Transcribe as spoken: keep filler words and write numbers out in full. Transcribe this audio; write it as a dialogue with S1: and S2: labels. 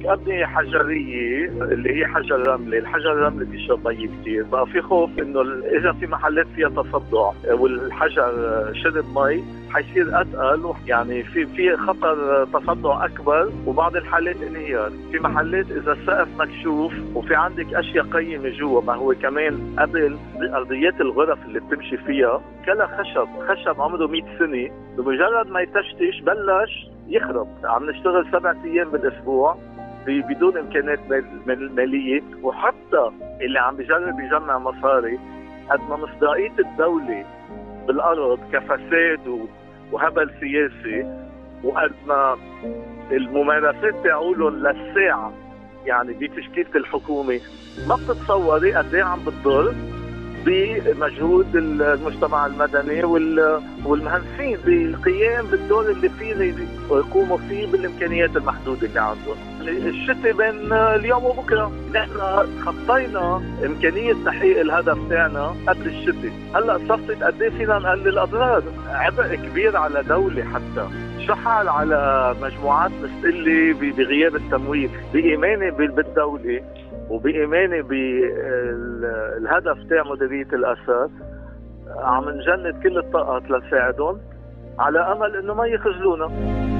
S1: بدك أبنية حجرية اللي هي حجر رملي، الحجر الرملي بيشرب مي كثير، بقى في خوف انه اذا في محلات فيها تصدع والحجر شرب مي حيصير اثقل، يعني في في خطر تصدع اكبر وبعض الحالات انهيار. في محلات اذا السقف مكشوف وفي عندك اشياء قيمه جوا، ما هو كمان قبل ارضيات الغرف اللي بتمشي فيها كلها خشب، خشب عمره مئة سنه، بمجرد ما يتشتش بلش يخرب. عم نشتغل سبعة ايام بالاسبوع بدون امكانيات ماليه، وحتى اللي عم بيجرب يجمع مصاري قد ما مصداقيه الدوله بالارض كفساد وهبل سياسي، وقد ما الممارسات تاعولهم للساعه يعني بتشكيله الحكومه، ما بتتصوري قد ايه عم بتضر بمجهود المجتمع المدني والمهندسين بالقيام بالدور اللي فيه يقوموا فيه بالامكانيات المحدوده اللي عندهم. الشتاء بين اليوم وبكره، نحن خطينا امكانيه تحقيق الهدف تاعنا قبل الشتاء، هلا صفت قد ايه فينا نقلل الاضرار. عبء كبير على دوله، حتى شحال على مجموعات مستقله بغياب التمويل، بايماني بالدوله وبإيماني بالهدف تاع مديرية الأثار. عم نجند كل الطاقات لنساعدهم على أمل إنه ما يخجلونا.